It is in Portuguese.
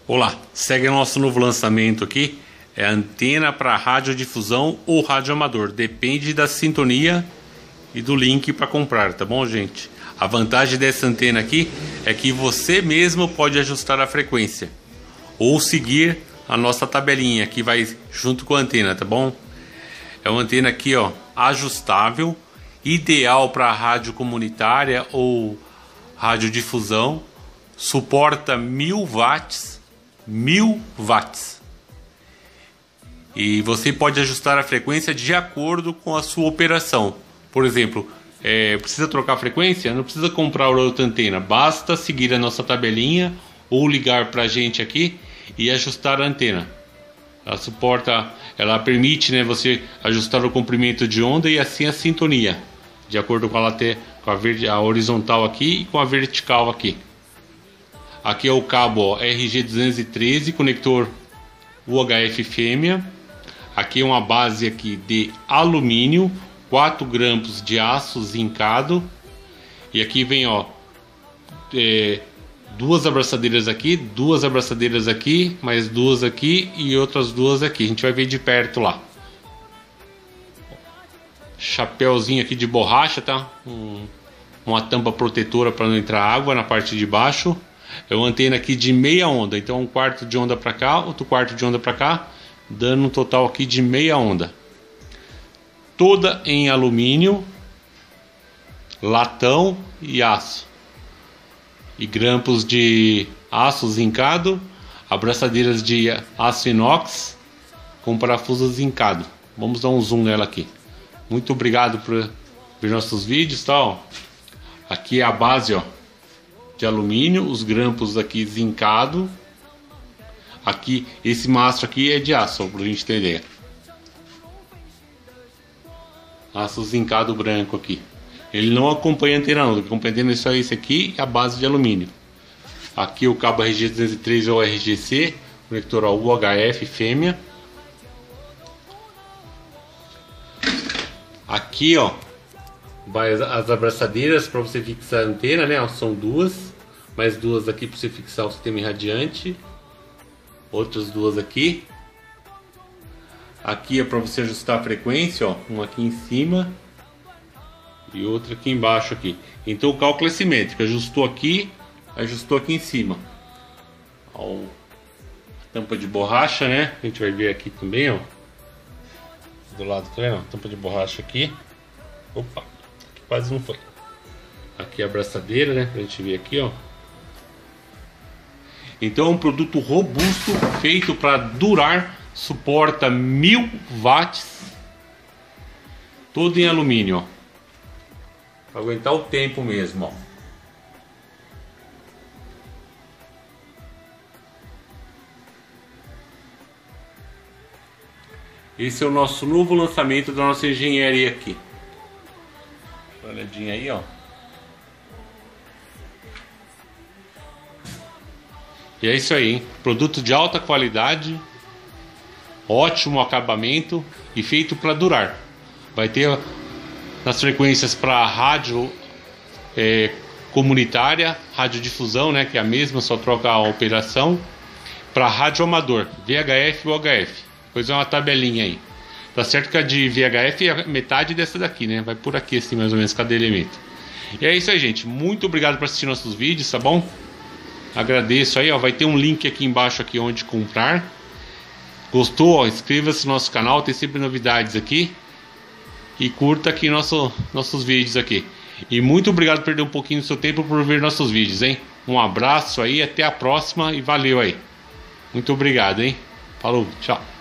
Olá, segue o nosso novo lançamento aqui. É antena para radiodifusão ou rádio amador. Depende da sintonia e do link para comprar, tá bom, gente? A vantagem dessa antena aqui é que você mesmo pode ajustar a frequência ou seguir a nossa tabelinha que vai junto com a antena, tá bom? É uma antena aqui, ó, ajustável, ideal para rádio comunitária ou radiodifusão. Suporta 1000 watts. 1000 watts. E você pode ajustar a frequência de acordo com a sua operação. Por exemplo, precisa trocar a frequência? Não precisa comprar outra antena. Basta seguir a nossa tabelinha ou ligar para a gente aqui e ajustar a antena. Ela permite, né, você ajustar o comprimento de onda e assim a sintonia, de acordo com a horizontal aqui e com a vertical aqui. Aqui é o cabo, ó, RG213, conector UHF fêmea. Aqui é uma base aqui de alumínio, 4 grampos de aço zincado. E aqui vem, ó, duas abraçadeiras aqui, mais duas aqui e outras duas aqui. A gente vai ver de perto lá. Chapéuzinho aqui de borracha, tá? Uma tampa protetora para não entrar água na parte de baixo. É uma antena aqui de meia onda, então um quarto de onda para cá, outro quarto de onda para cá, dando um total aqui de meia onda. Toda em alumínio, latão e aço. E grampos de aço zincado, abraçadeiras de aço inox com parafuso zincado. Vamos dar um zoom nela aqui. Muito obrigado por ver nossos vídeos, tá? Ó. Aqui é a base, ó, de alumínio, os grampos aqui zincado. Aqui, esse mastro aqui é de aço, pra gente ter ideia. Aço zincado branco aqui. Ele não acompanha a antena não, o que acompanha a antena é só esse aqui e a base de alumínio. Aqui o cabo RG203 ou RGC, conector UHF fêmea. Aqui, ó, vai as abraçadeiras para você fixar a antena, né? São duas, mais duas aqui para você fixar o sistema irradiante, outras duas aqui. Aqui é para você ajustar a frequência, ó, uma aqui em cima e outra aqui embaixo aqui. Então o cálculo é simétrico, ajustou aqui em cima. Ó, a tampa de borracha, né? A gente vai ver aqui também, ó. Do lado, tá vendo? Tampa de borracha aqui. Opa, aqui quase não foi. Aqui a abraçadeira, né? Pra gente ver aqui, ó. Então é um produto robusto, feito para durar, suporta 1000 watts, todo em alumínio, ó. Pra aguentar o tempo mesmo, ó. Esse é o nosso novo lançamento da nossa engenharia aqui. Uma olhadinha aí, ó. E é isso aí, hein? Produto de alta qualidade, ótimo acabamento e feito para durar. Vai ter nas frequências para rádio comunitária, radiodifusão, né, que é a mesma, só troca a operação. Para rádio amador, VHF ou UHF. Depois é uma tabelinha aí. Tá certo que a de VHF é metade dessa daqui, né? Vai por aqui assim, mais ou menos, cada elemento. E é isso aí, gente. Muito obrigado por assistir nossos vídeos, tá bom? Agradeço aí, ó. Vai ter um link aqui embaixo aqui onde comprar. Gostou? Ó, inscreva-se no nosso canal, tem sempre novidades aqui. E curta aqui nossos vídeos aqui. E muito obrigado por perder um pouquinho do seu tempo por ver nossos vídeos, hein? Um abraço aí, até a próxima e valeu aí. Muito obrigado, hein? Falou, tchau.